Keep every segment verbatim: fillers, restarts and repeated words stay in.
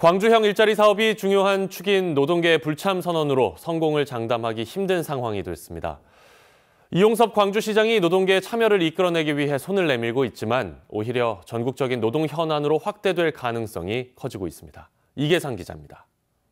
광주형 일자리 사업이 중요한 축인 노동계의 불참 선언으로 성공을 장담하기 힘든 상황이 됐습니다. 이용섭 광주시장이 노동계의 참여를 이끌어내기 위해 손을 내밀고 있지만 오히려 전국적인 노동 현안으로 확대될 가능성이 커지고 있습니다. 이계상 기자입니다.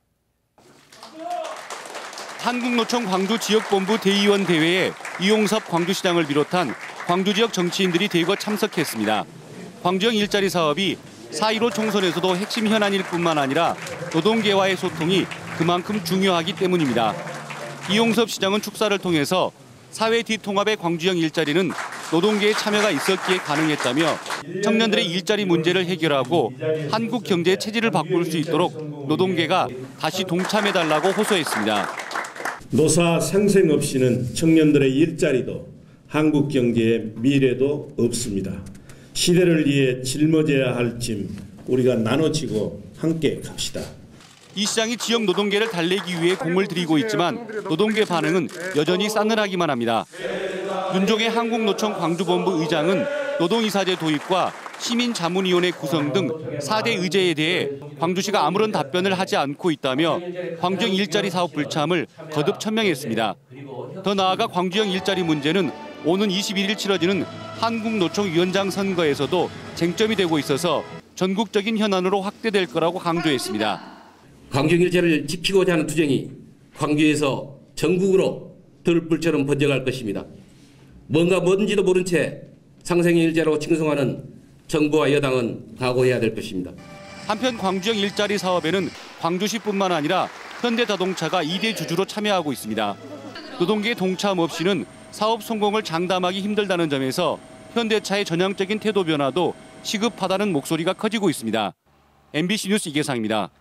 한국노총 광주지역본부 대의원 대회에 이용섭 광주시장을 비롯한 광주 지역 정치인들이 대거 참석했습니다. 광주형 일자리 사업이 사 일오 총선에서도 핵심 현안일 뿐만 아니라 노동계와의 소통이 그만큼 중요하기 때문입니다. 이용섭 시장은 축사를 통해서 사회 뒤통합의 광주형 일자리는 노동계의 참여가 있었기에 가능했다며 청년들의 일자리 문제를 해결하고 한국 경제의 체질을 바꿀 수 있도록 노동계가 다시 동참해달라고 호소했습니다. 노사 상생 없이는 청년들의 일자리도 한국 경제의 미래도 없습니다. 시대를 위해 짊어져야 할 짐 우리가 나눠지고 함께 갑시다. 이 시장이 지역 노동계를 달래기 위해 공을 들이고 있지만 노동계 반응은 여전히 싸늘하기만 합니다. 윤종의 한국노총 광주본부 의장은 노동이사제 도입과 시민자문위원회 구성 등 사 대 의제에 대해 광주시가 아무런 답변을 하지 않고 있다며 광주형 일자리 사업 불참을 거듭 천명했습니다. 더 나아가 광주형 일자리 문제는 오는 이십일 일 치러지는 한국노총 위원장 선거에서도 쟁점이 되고 있어서 전국적인 현안으로 확대될 거라고 강조했습니다. 광주형 일자리를 지키고자 하는 투쟁이 광주에서 전국으로 들불처럼 번져갈 것입니다. 뭔가 뭔지도 모른 채 상생의 일자리로 칭송하는 정부와 여당은 각오해야 될 것입니다. 한편 광주형 일자리 사업에는 광주시뿐만 아니라 현대자동차가 이 대 주주로 참여하고 있습니다. 노동계 동참 없이는 사업 성공을 장담하기 힘들다는 점에서 현대차의 전향적인 태도 변화도 시급하다는 목소리가 커지고 있습니다. 엠비씨 뉴스 이계상입니다.